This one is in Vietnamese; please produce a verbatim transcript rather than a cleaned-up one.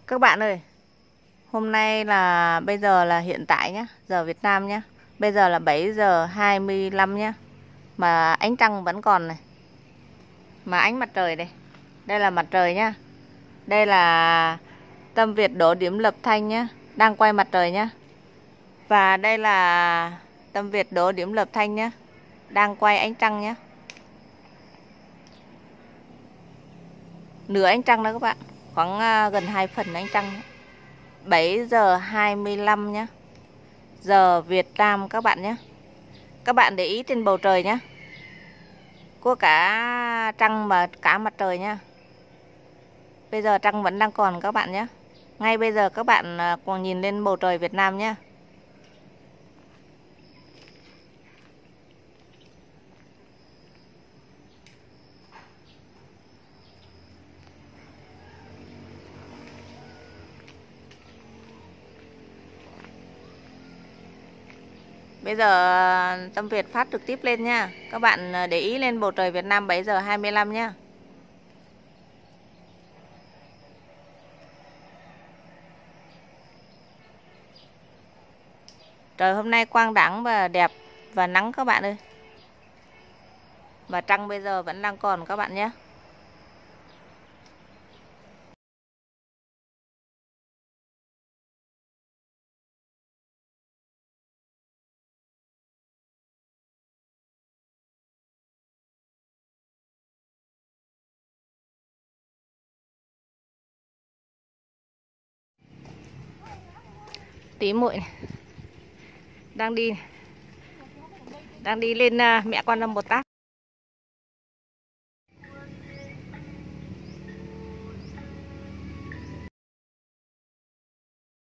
Các bạn ơi, hôm nay là bây giờ là hiện tại nhá, giờ Việt Nam nhá. Bây giờ là bảy giờ hai mươi lăm nhá. Mà ánh trăng vẫn còn này. Mà ánh mặt trời đây. Đây là mặt trời nhá. Đây là Tâm Việt Đỗ Điểm Lập Thanh nhá, đang quay mặt trời nhá. Và đây là Tâm Việt Đỗ Điểm Lập Thanh nhá, đang quay ánh trăng nhá. Nửa ánh trăng đó các bạn, khoảng gần hai phần ánh trăng nhá. bảy giờ hai mươi lăm nhé, giờ Việt Nam các bạn nhé. Các bạn để ý trên bầu trời nhé, có cả trăng mà cả mặt trời nhá. Bây giờ trăng vẫn đang còn các bạn nhé. Ngay bây giờ các bạn còn nhìn lên bầu trời Việt Nam nhé. Bây giờ Tâm Việt phát trực tiếp lên nha. Các bạn để ý lên bầu trời Việt Nam bảy giờ hai mươi lăm nhá. Trời hôm nay quang đãng và đẹp và nắng các bạn ơi. Và trăng bây giờ vẫn đang còn các bạn nhé. Tí muội này đang đi đang đi lên uh, mẹ Quan Âm Bồ Tát.